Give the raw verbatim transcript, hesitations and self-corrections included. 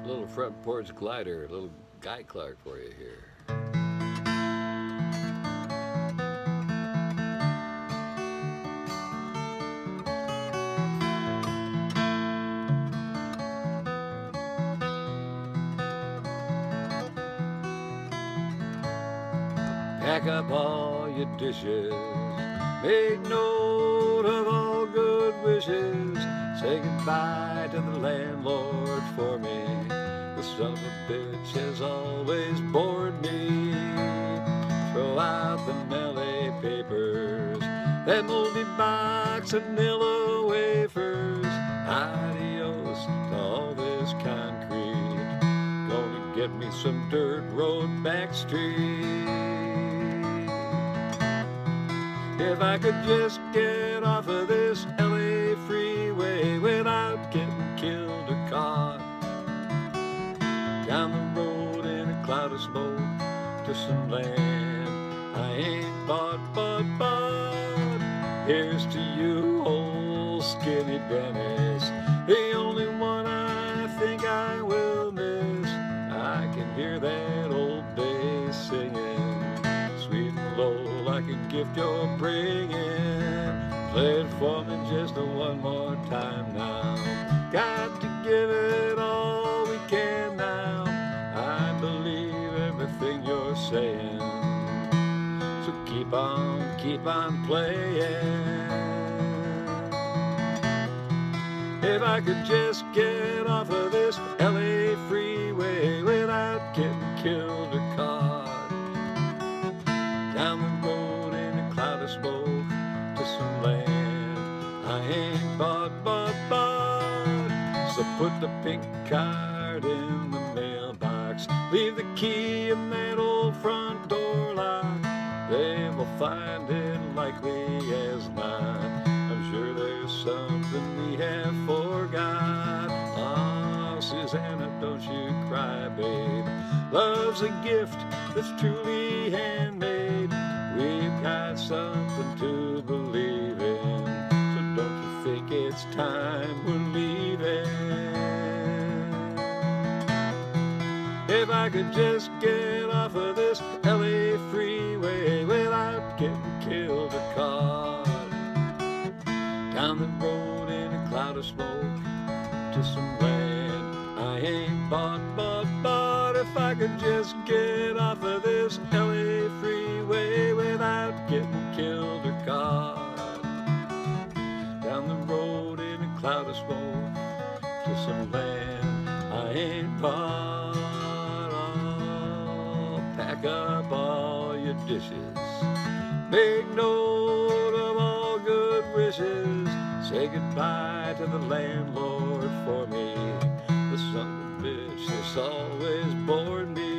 little front porch glider, a little Guy Clark for you here. Pack up all your dishes, make note of all good wishes, say goodbye to the landlord for me. The son of a bitch has always bored me. Throw out the Nelly papers, that moldy box of Nilla wafers. Adios to all this concrete, gonna get me some dirt road back street. If I could just get off of this L A freeway without getting killed or caught, down the road in a cloud of smoke to some land I ain't bought, but, but here's to you, old skinny Dennis, the only one I think I will miss. I can hear that old bass singing, sweet and low like a gift you're bringing. Play it for me just one more time now. Got to give it all we can now. I believe everything you're saying, so keep on, keep on playing. If I could just get off of this L A freeway without getting killed or caught, down the road in a cloud of smoke to some land I ain't bought, but, but. So put the pink card in the mailbox, leave the key in that old front door lock. They will find it likely as not. I'm sure there's something we have forgot. Oh, Susanna, don't you cry, babe. Love's a gift that's truly handmade. We've got something to believe in, so don't you think it's time we're leaving? If I could just get off of this L A freeway without getting killed or caught, down the road in a cloud of smoke to some land I ain't bought, but, but. If I could just get off of this L A freeway without getting killed or caught, down the road in a cloud of smoke to some land I ain't bought. Oh, pack up all your dishes, make note of all good wishes, say goodbye to the landlord for me. The son of a bitch has always bored me.